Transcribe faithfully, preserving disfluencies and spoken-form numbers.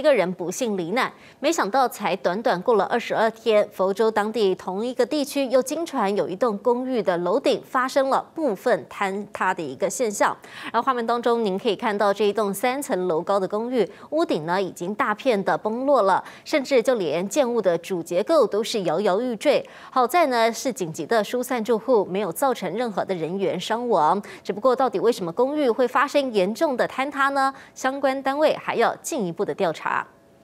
个人不幸罹难。没想到才短短过了二十二天，佛州当地同一个地区又经传有一栋公寓的楼顶发生了部分坍塌的一个现象。而画面当中，您可以看到这一栋三层楼高的公寓，屋顶呢已经大片的崩落了，甚至就连建物的主结构都是摇摇欲坠。好在呢是紧急的疏散住户，没有造成任何的人员伤亡。只不过到底为什么公寓会发生严重的坍塌呢？相关单位还要进一步的调查。